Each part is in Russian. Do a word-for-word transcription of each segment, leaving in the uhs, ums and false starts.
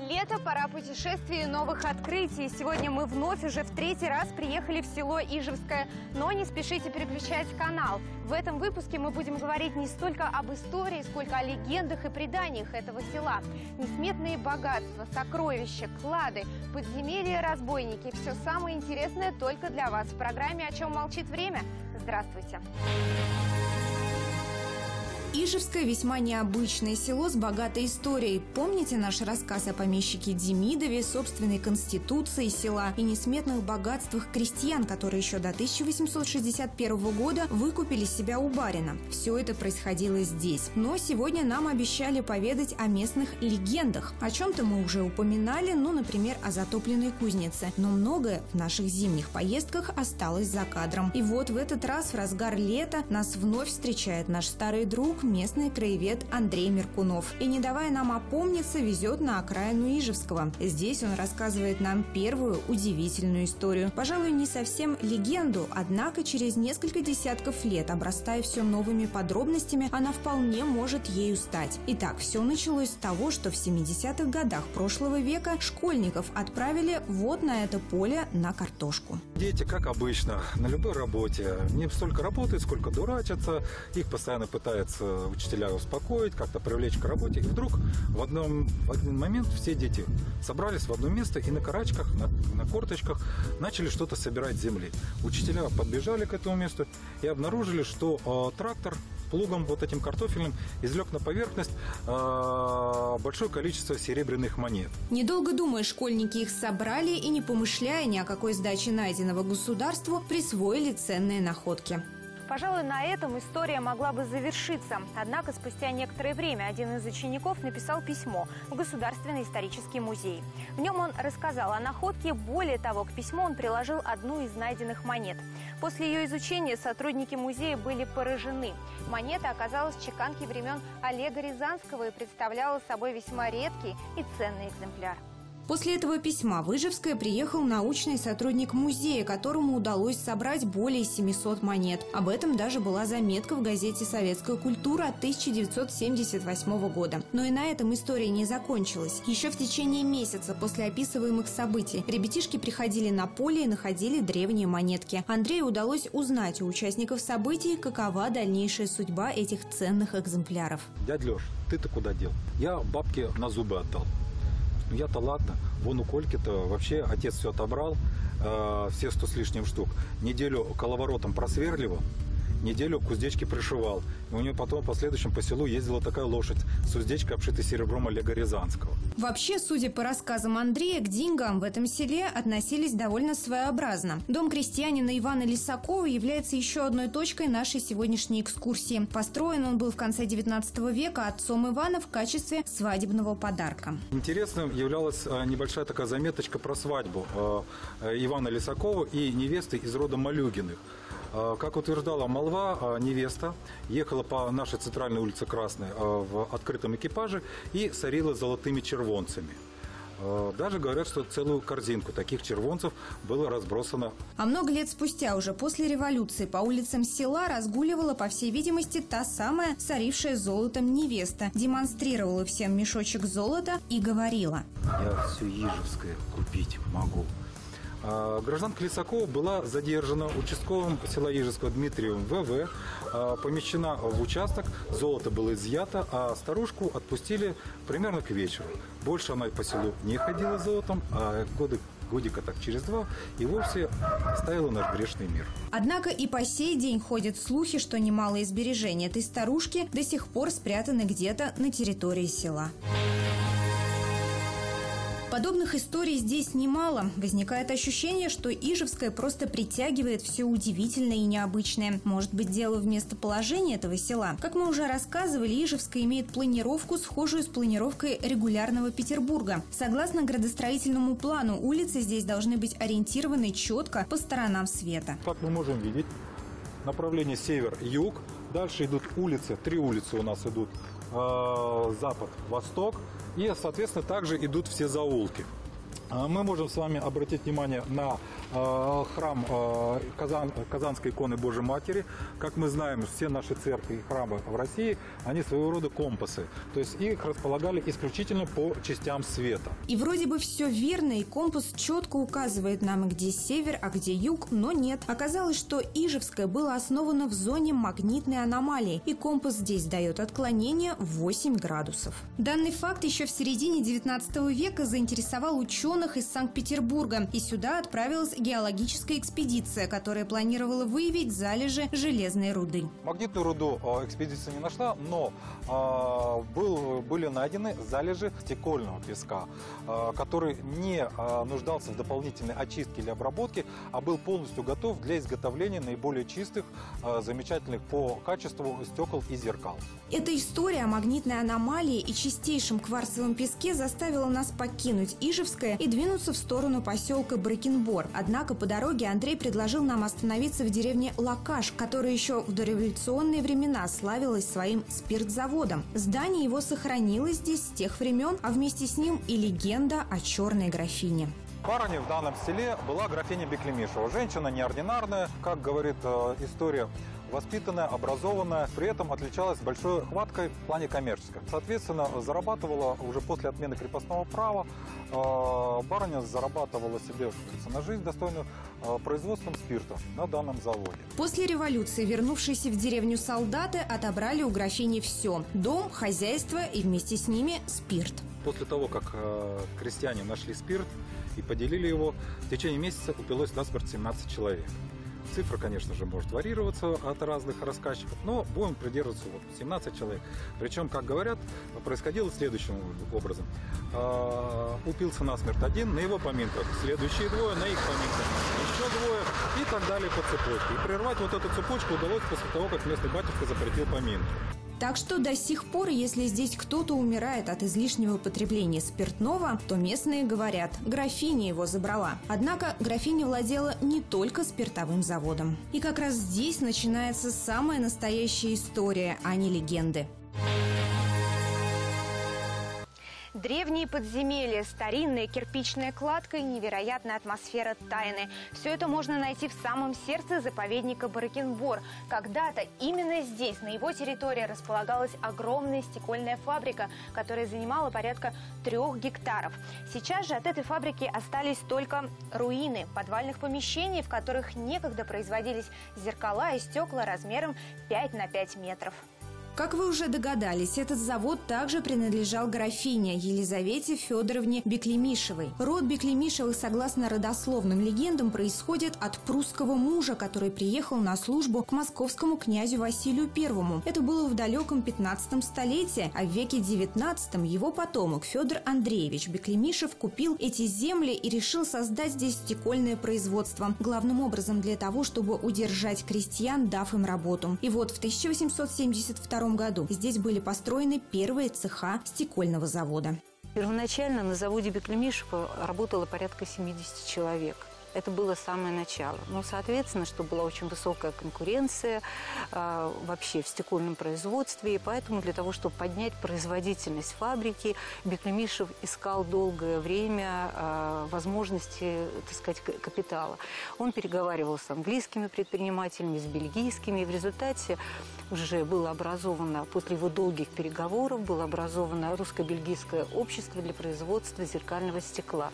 Лето, пора путешествий и новых открытий. Сегодня мы вновь уже в третий раз приехали в село Ижевское. Но не спешите переключать канал. В этом выпуске мы будем говорить не столько об истории, сколько о легендах и преданиях этого села. Несметные богатства, сокровища, клады, подземелья, разбойники. Все самое интересное только для вас в программе «О чем молчит время». Здравствуйте! Ижевское весьма необычное село с богатой историей. Помните наш рассказ о помещике Демидове, собственной конституции села и несметных богатствах крестьян, которые еще до тысяча восемьсот шестьдесят первого года выкупили себя у барина? Все это происходило здесь. Но сегодня нам обещали поведать о местных легендах. О чем-то мы уже упоминали, ну, например, о затопленной кузнице. Но многое в наших зимних поездках осталось за кадром. И вот в этот раз, в разгар лета, нас вновь встречает наш старый друг, местный краевед Андрей Меркунов. И, не давая нам опомниться, везет на окраину Ижевского. Здесь он рассказывает нам первую удивительную историю. Пожалуй, не совсем легенду, однако через несколько десятков лет, обрастая все новыми подробностями, она вполне может ею стать. Итак, все началось с того, что в семидесятых годах прошлого века школьников отправили вот на это поле на картошку. Дети, как обычно, на любой работе. Не столько работают, сколько дурачатся. Их постоянно пытаются учителя успокоить, как-то привлечь к работе. И вдруг в, одном, в один момент все дети собрались в одно место и на карачках, на, на корточках начали что-то собирать с земли. Учителя подбежали к этому месту и обнаружили, что э, трактор плугом вот этим картофельным извлек на поверхность э, большое количество серебряных монет. Недолго думая, школьники их собрали и, не помышляя ни о какой сдаче найденного государству, присвоили ценные находки. Пожалуй, на этом история могла бы завершиться. Однако спустя некоторое время один из учеников написал письмо в Государственный исторический музей. В нем он рассказал о находке. Более того, к письму он приложил одну из найденных монет. После ее изучения сотрудники музея были поражены. Монета оказалась чеканки времен Олега Рязанского и представляла собой весьма редкий и ценный экземпляр. После этого письма в Ижевское приехал научный сотрудник музея, которому удалось собрать более семисот монет. Об этом даже была заметка в газете «Советская культура» от тысяча девятьсот семьдесят восьмого года. Но и на этом история не закончилась. Еще в течение месяца после описываемых событий ребятишки приходили на поле и находили древние монетки. Андрею удалось узнать у участников событий, какова дальнейшая судьба этих ценных экземпляров. Дядь Леш, ты-то куда дел? Я бабке на зубы отдал. Ну я-то ладно, вон у Кольки-то вообще отец все отобрал, э, все сто с лишним штук. Неделю коловоротом просверливал, неделю к уздечке пришивал. И у нее потом по следующему по селу ездила такая лошадь с уздечкой, обшитой серебром Олега Рязанского. Вообще, судя по рассказам Андрея, к деньгам в этом селе относились довольно своеобразно. Дом крестьянина Ивана Лисакова является еще одной точкой нашей сегодняшней экскурсии. Построен он был в конце девятнадцатого века отцом Ивана в качестве свадебного подарка. Интересным являлась небольшая такая заметочка про свадьбу Ивана Лисакова и невесты из рода Малюгиных. Как утверждала молва, невеста ехала по нашей центральной улице Красной в открытом экипаже и сорила золотыми червонцами. Даже говорят, что целую корзинку таких червонцев было разбросано. А много лет спустя, уже после революции, по улицам села разгуливала, по всей видимости, та самая сорившая золотом невеста. Демонстрировала всем мешочек золота и говорила: «Я все Ижевское купить могу». Гражданка Лисакова была задержана участковым села Ижевского Дмитрием вэ вэ, помещена в участок, золото было изъято, а старушку отпустили примерно к вечеру. Больше она по селу не ходила с золотом, а годы годика так через два и вовсе оставила наш грешный мир. Однако и по сей день ходят слухи, что немалые сбережения этой старушки до сих пор спрятаны где-то на территории села. Подобных историй здесь немало. Возникает ощущение, что Ижевское просто притягивает все удивительное и необычное. Может быть, дело в местоположении этого села? Как мы уже рассказывали, Ижевское имеет планировку, схожую с планировкой регулярного Петербурга. Согласно градостроительному плану, улицы здесь должны быть ориентированы четко по сторонам света. Как мы можем видеть, направление север-юг. Дальше идут улицы, три улицы у нас идут. Запад, восток. И, соответственно, также идут все заулки. Мы можем с вами обратить внимание на э, храм э, Казан, Казанской иконы Божьей Матери. Как мы знаем, все наши церкви и храмы в России, они своего рода компасы. То есть их располагали исключительно по частям света. И вроде бы все верно, и компас четко указывает нам, где север, а где юг, но нет. Оказалось, что Ижевское было основано в зоне магнитной аномалии, и компас здесь дает отклонение в восемь градусов. Данный факт еще в середине девятнадцатого века заинтересовал ученых из Санкт-Петербурга, и сюда отправилась геологическая экспедиция, которая планировала выявить залежи железной руды. Магнитную руду экспедиция не нашла, но э, был, были найдены залежи стекольного песка, э, который не э, нуждался в дополнительной очистке или обработке, а был полностью готов для изготовления наиболее чистых, э, замечательных по качеству стекол и зеркал. Эта история о магнитной аномалии и чистейшем кварцевом песке заставила нас покинуть Ижевское и двинуться в сторону поселка Бракенбор. Однако по дороге Андрей предложил нам остановиться в деревне Лакаш, которая еще в дореволюционные времена славилась своим спиртзаводом. Здание его сохранилось здесь с тех времен, а вместе с ним и легенда о черной графине. Барыней в данном селе была графиня Беклемишева. Женщина неординарная, как говорит э, история, воспитанная, образованная, при этом отличалась большой хваткой в плане коммерческом. Соответственно, зарабатывала уже после отмены крепостного права, э, барыня зарабатывала себе на жизнь достойную э, производством спирта на данном заводе. После революции вернувшиеся в деревню солдаты отобрали у графини все – дом, хозяйство и вместе с ними спирт. После того, как э, крестьяне нашли спирт и поделили его, в течение месяца упилось насмерть семнадцать человек. Цифра, конечно же, может варьироваться от разных рассказчиков, но будем придерживаться вот семнадцать человек. Причем, как говорят, происходило следующим образом. Э, упился насмерть один, на его поминках следующие двое, на их поминках еще двое и так далее по цепочке. И прервать вот эту цепочку удалось после того, как местный батюшка запретил поминки. Так что до сих пор, если здесь кто-то умирает от излишнего употребления спиртного, то местные говорят, графиня его забрала. Однако графиня владела не только спиртовым заводом. И как раз здесь начинается самая настоящая история, а не легенды. Древние подземелья, старинная кирпичная кладка и невероятная атмосфера тайны. Все это можно найти в самом сердце заповедника Бракенбор. Когда-то именно здесь, на его территории, располагалась огромная стекольная фабрика, которая занимала порядка трех гектаров. Сейчас же от этой фабрики остались только руины подвальных помещений, в которых некогда производились зеркала и стекла размером пять на пять метров. Как вы уже догадались, этот завод также принадлежал графине Елизавете Федоровне Беклемишевой. Род Беклемишевых, согласно родословным легендам, происходит от прусского мужа, который приехал на службу к московскому князю Василию Первому. Это было в далеком пятнадцатом столетии, а в веке девятнадцатом его потомок Федор Андреевич Беклемишев купил эти земли и решил создать здесь стекольное производство, главным образом для того, чтобы удержать крестьян, дав им работу. И вот в тысяча восемьсот семьдесят втором году здесь были построены первые цеха стекольного завода. Первоначально на заводе Беклемишева работало порядка семидесяти человек. Это было самое начало. Ну, соответственно, что была очень высокая конкуренция э, вообще в стекольном производстве. И поэтому для того, чтобы поднять производительность фабрики, Беклемишев искал долгое время э, возможности, так сказать, капитала. Он переговаривал с английскими предпринимателями, с бельгийскими. И в результате уже было образовано, после его долгих переговоров, было образовано русско-бельгийское общество для производства зеркального стекла.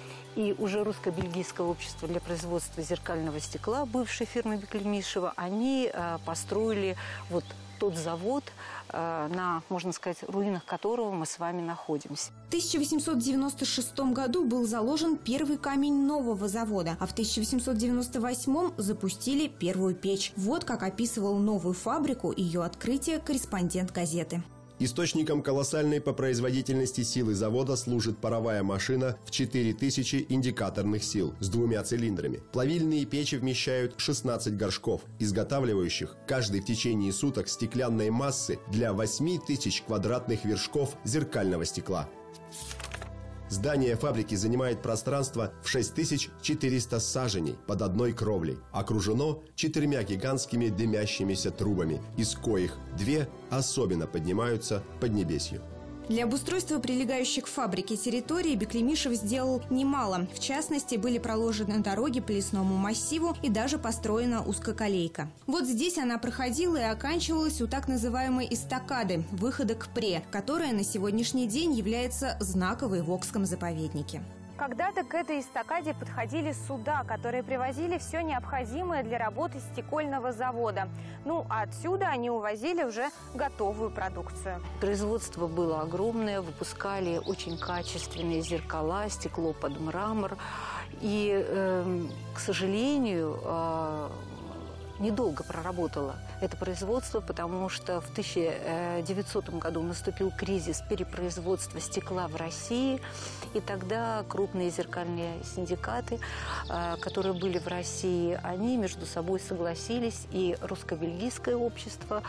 И уже русско-бельгийское общество для производства зеркального стекла, бывшей фирмы Беклемишева, они э, построили вот тот завод, э, на, можно сказать, руинах которого мы с вами находимся. В тысяча восемьсот девяносто шестом году был заложен первый камень нового завода, а в тысяча восемьсот девяносто восьмом запустили первую печь. Вот как описывал новую фабрику и ее открытие корреспондент газеты. Источником колоссальной по производительности силы завода служит паровая машина в четыре тысячи индикаторных сил с двумя цилиндрами. Плавильные печи вмещают шестнадцать горшков, изготавливающих каждый в течение суток стеклянной массы для восьми тысяч квадратных вершков зеркального стекла. Здание фабрики занимает пространство в шесть тысяч четыреста саженей под одной кровлей. Окружено четырьмя гигантскими дымящимися трубами, из коих две особенно поднимаются под небесью. Для обустройства прилегающих к фабрике территории Беклемишев сделал немало. В частности, были проложены дороги по лесному массиву и даже построена узкоколейка. Вот здесь она проходила и оканчивалась у так называемой эстакады – выхода к Пре, которая на сегодняшний день является знаковой в Окском заповеднике. Когда-то к этой эстакаде подходили суда, которые привозили все необходимое для работы стекольного завода. Ну, а отсюда они увозили уже готовую продукцию. Производство было огромное, выпускали очень качественные зеркала, стекло под мрамор. И, э, к сожалению, э, недолго проработало это производство, потому что в тысяча девятисотом году наступил кризис перепроизводства стекла в России, и тогда крупные зеркальные синдикаты, которые были в России, они между собой согласились, и русско-бельгийское общество,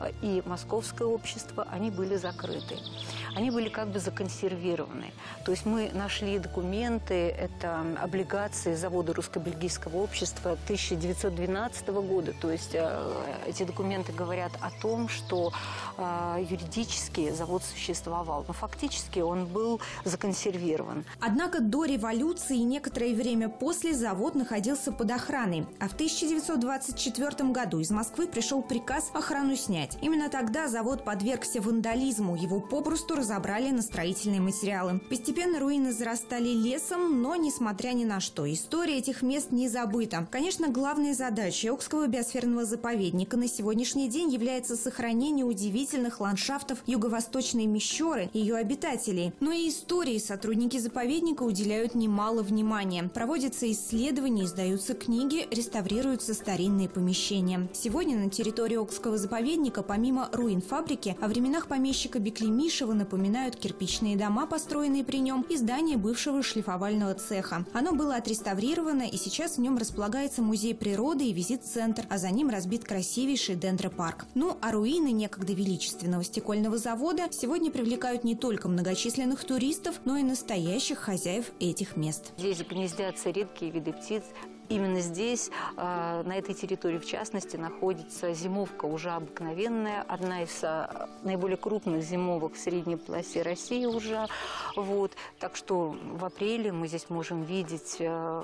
и московское общество, они были закрыты. Они были как бы законсервированы. То есть мы нашли документы, это облигации завода русско-бельгийского общества тысяча девятьсот двенадцатого года, то есть эти документы говорят о том, что э, юридически завод существовал, но фактически он был законсервирован. Однако до революции и некоторое время после завод находился под охраной. А в тысяча девятьсот двадцать четвёртом году из Москвы пришел приказ охрану снять. Именно тогда завод подвергся вандализму. Его попросту разобрали на строительные материалы. Постепенно руины зарастали лесом, но, несмотря ни на что, история этих мест не забыта. Конечно, главной задачей Окского биосферного заповедника на сегодняшний день является сохранение удивительных ландшафтов юго-восточной Мещеры и ее обитателей. Но и истории сотрудники заповедника уделяют немало внимания. Проводятся исследования, издаются книги, реставрируются старинные помещения. Сегодня на территории Окского заповедника, помимо руин фабрики, о временах помещика Беклемишева напоминают кирпичные дома, построенные при нем, и здание бывшего шлифовального цеха. Оно было отреставрировано, и сейчас в нем располагается музей природы и визит-центр, а за ним разбит красивейший дендропарк. Ну, а руины некогда величественного стекольного завода сегодня привлекают не только многочисленных туристов, но и настоящих хозяев этих мест. Здесь гнездятся редкие виды птиц. Именно здесь, на этой территории, в частности, находится зимовка уже обыкновенная, одна из наиболее крупных зимовок в средней полосе России уже. Вот. Так что в апреле мы здесь можем видеть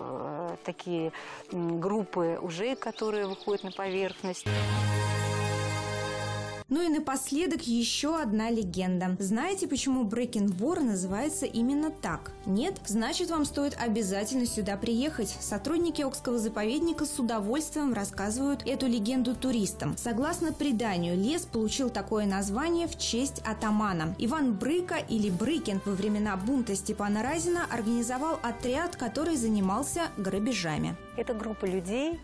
такие группы ужей, которые выходят на поверхность. Ну и напоследок еще одна легенда. Знаете, почему Брекенбор называется именно так? Нет? Значит, вам стоит обязательно сюда приехать. Сотрудники Окского заповедника с удовольствием рассказывают эту легенду туристам. Согласно преданию, лес получил такое название в честь атамана. Иван Брыка или Брыкин во времена бунта Степана Разина организовал отряд, который занимался грабежами. Эта группа людей,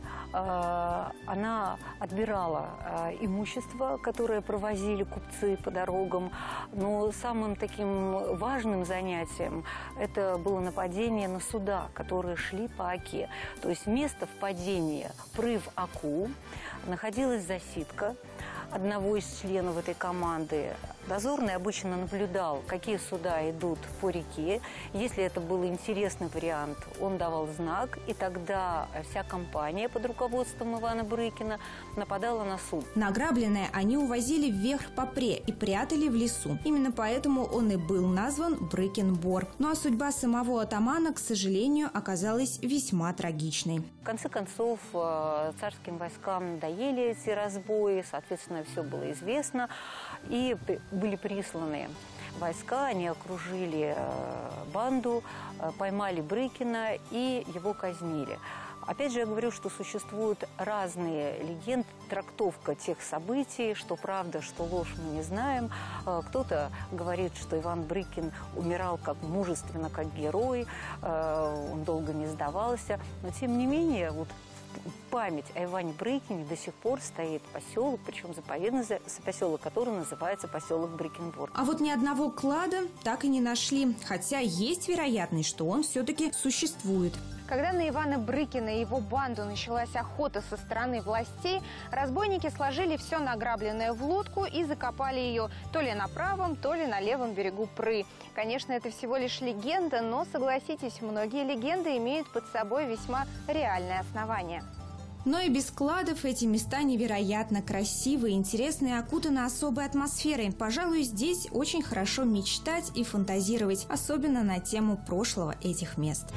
она отбирала имущество, которое провозили купцы по дорогам. Но самым таким важным занятием это было нападение на суда, которые шли по Оке. То есть место впадения Пры в Оку находилась засидка одного из членов этой команды. Дозорный обычно наблюдал, какие суда идут по реке. Если это был интересный вариант, он давал знак, и тогда вся компания под руководством Ивана Брыкина нападала на суд. Награбленное они увозили вверх по Пре и прятали в лесу. Именно поэтому он и был назван Брыкенбор. Ну а судьба самого атамана, к сожалению, оказалась весьма трагичной. В конце концов, царским войскам надоели эти разбои, соответственно, все было известно, и были присланы войска, они окружили банду, поймали Брыкина и его казнили. Опять же, я говорю, что существуют разные легенды, трактовка тех событий, что правда, что ложь, мы не знаем. Кто-то говорит, что Иван Брыкин умирал как мужественно, как герой, он долго не сдавался. Но, тем не менее, вот память о Иване Брыкине до сих пор стоит поселок, причем заповедный поселок, который называется поселок Брекенбор. А вот ни одного клада так и не нашли, хотя есть вероятность, что он все-таки существует. Когда на Ивана Брыкина и его банду началась охота со стороны властей, разбойники сложили все награбленное в лодку и закопали ее то ли на правом, то ли на левом берегу Пры. Конечно, это всего лишь легенда, но, согласитесь, многие легенды имеют под собой весьма реальное основание. Но и без складов эти места невероятно красивые, интересные, окутаны особой атмосферой. Пожалуй, здесь очень хорошо мечтать и фантазировать, особенно на тему прошлого этих мест.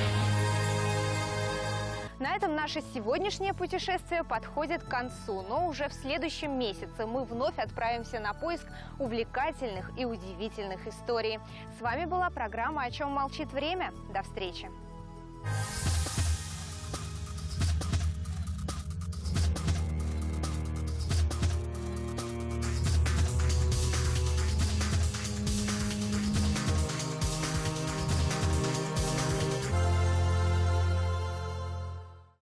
На этом наше сегодняшнее путешествие подходит к концу, но уже в следующем месяце мы вновь отправимся на поиск увлекательных и удивительных историй. С вами была программа «О чем молчит время». До встречи!